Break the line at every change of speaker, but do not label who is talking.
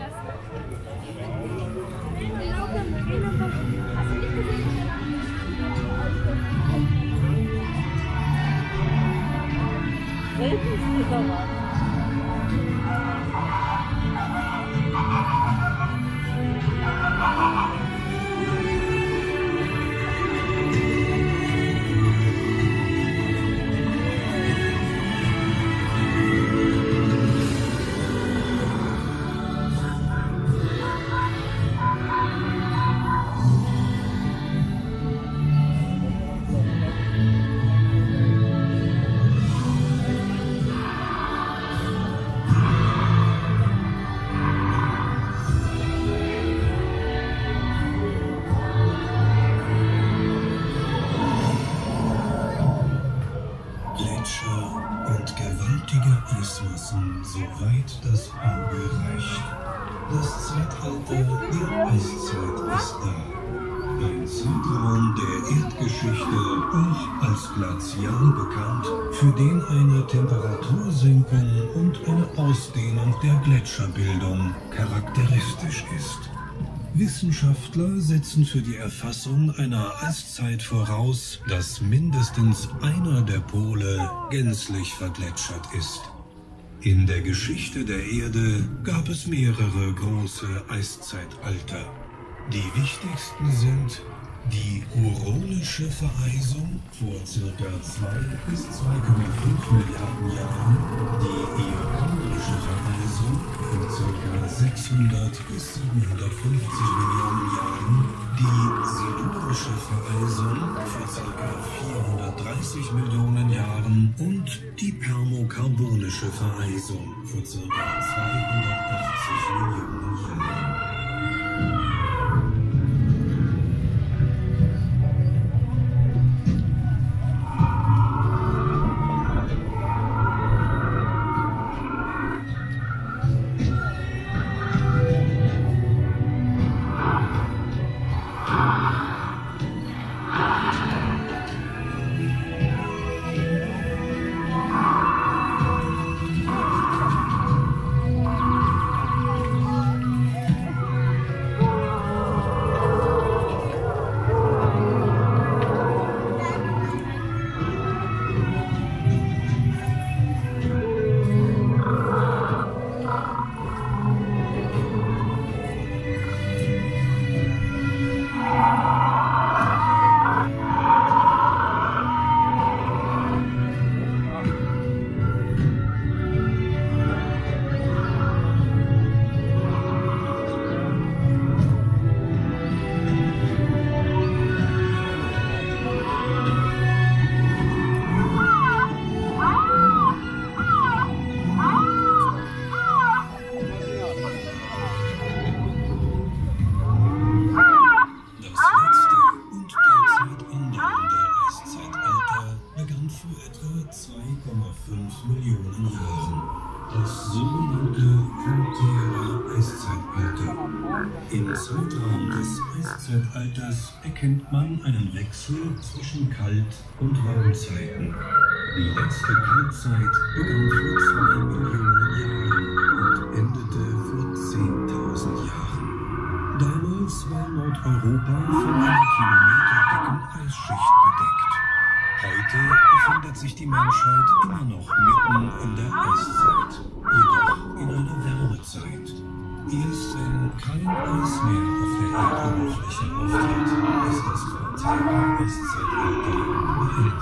Eismassen, soweit das Auge reicht. Das Zeitalter der Eiszeit ist da. Ein Zeitraum der Erdgeschichte, auch als Glazial bekannt, für den eine Temperatursenkung und eine Ausdehnung der Gletscherbildung charakteristisch ist. Wissenschaftler setzen für die Erfassung einer Eiszeit voraus, dass mindestens einer der Pole gänzlich vergletschert ist. In der Geschichte der Erde gab es mehrere große Eiszeitalter. Die wichtigsten sind die Huronische Vereisung vor ca. 2 bis 2,5 Milliarden Jahren, die Eokanische Vereisung vor ca. 600 bis 750 Millionen Jahren, die Silurische Vereisung vor ca. 430 Millionen Jahren und die Permokarbonische Vereisung vor ca. 280 Millionen Jahren. Millionen Jahren. Das sogenannte Pantera Eiszeitalter. Im Zeitraum des Eiszeitalters erkennt man einen Wechsel zwischen Kalt- und Warmzeiten. Die letzte Kaltzeit begann vor 2 Millionen Jahren und endete vor 10.000 Jahren. Damals war Nordeuropa von einer kilometerdicken Eisschicht bedeckt. Heute befindet sich die Menschheit immer noch mitten in der Eiszeit, jedoch in einer Wärmezeit. Erst wenn kein Eis mehr auf der Erdoberfläche auftritt, ist das Pantera-Eiszeitalter beendet.